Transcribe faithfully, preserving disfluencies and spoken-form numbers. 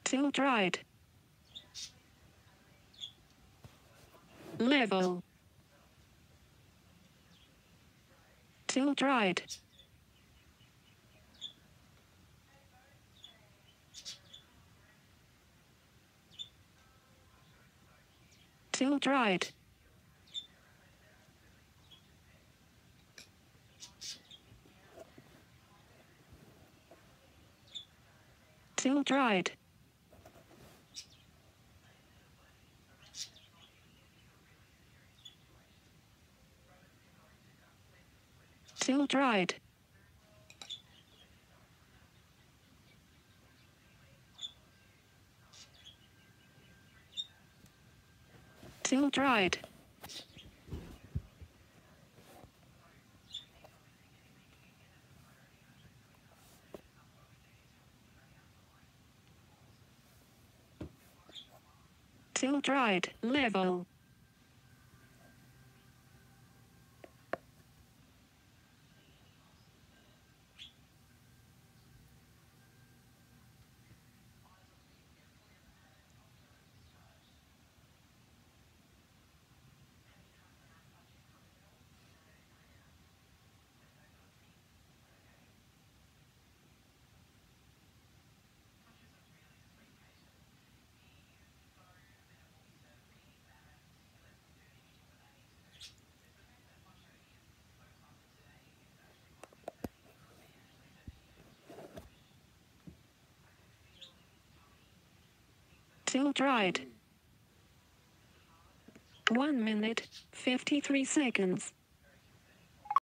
Tilt right. Level. Tilt right. Tilt right. Tilt right. Tilt right. Tilt right. Tilt right. Level. Tilt right. One minute, fifty-three seconds.